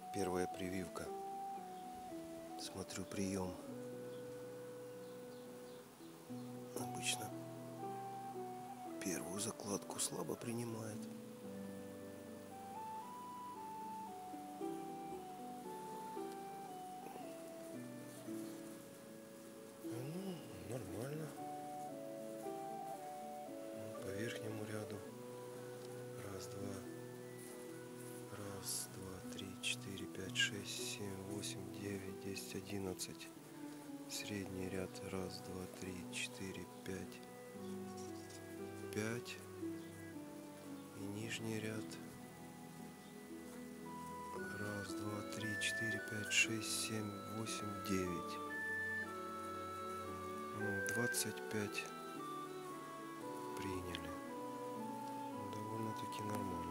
Первая прививка. Смотрю прием. Обычно первую закладку слабо принимает. Ну, нормально. По верхнему ряду. Раз, два. Раз, два, три, четыре, пять, шесть, семь, восемь, девять, 10, 11. Средний ряд. Раз, два, три, четыре, пять. 5. И нижний ряд. Раз, два, три, четыре, пять, шесть, семь, восемь, 9. 25 приняли. Довольно-таки нормально.